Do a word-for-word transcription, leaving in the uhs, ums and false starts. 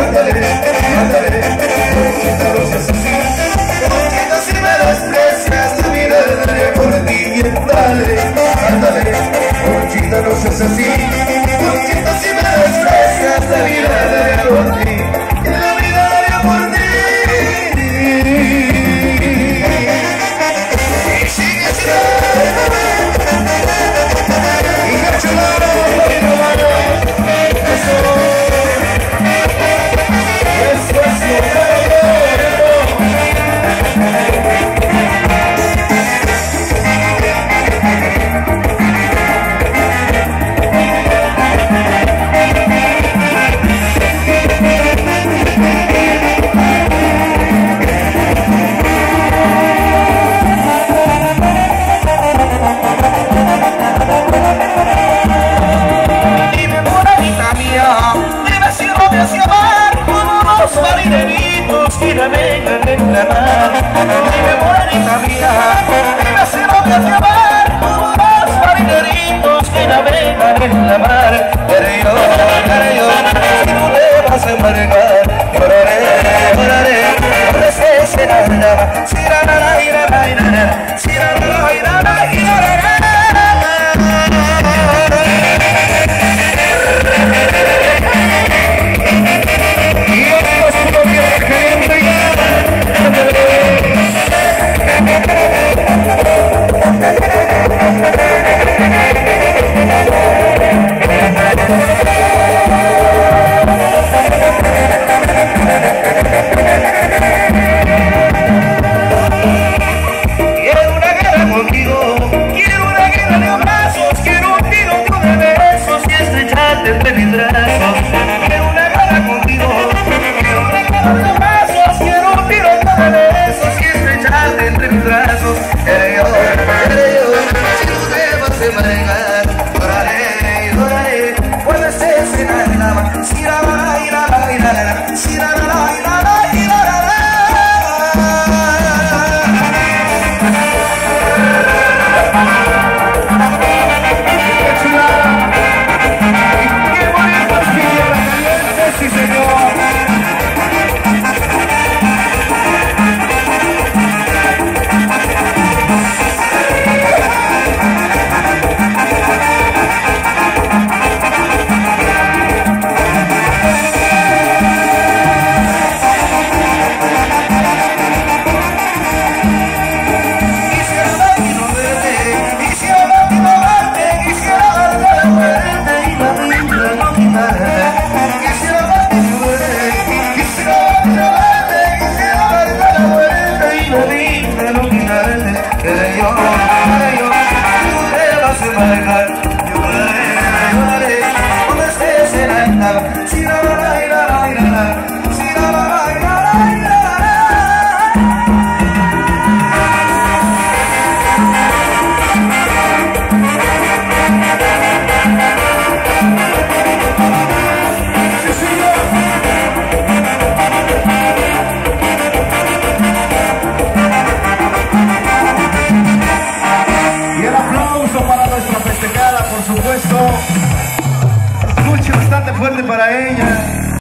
ándale, ándale, conchita, no seas así. Conchita, si me desprecias, la vida daré por ti, bien, dale, ándale, conchita, no seas así. Conchita, si me desprecias, la vida daré por ti, y la vida daré por ti. Y sigue así. Y cachulado, y no vale, eso, eso es lo marineritos que navegan en la mar. Dime, bonita mía, dime si no te hace amar como los marineritos que navegan en la mar. Pero yo, pero yo, si tú te vas a embarcar, lloraré, lloraré, cuando estés en el mar. Si la la la la la la, si la la la la la la. Quiero una guerra contigo, quiero una guerra de abrazos, quiero un tiro de besos y estrecharte entre mis brazos. Quiero una guerra contigo, quiero una guerra de abrazos, quiero un tiro de besos y estrecharte entre mis brazos. Quiero yo, quiero yo, si tú te vas a embarcar, lloraré, lloraré, cuando estés en el alma. Si la la la la la la, si la la la la la la. Sí, señor. Lloraré, lloraré, cuando estés en la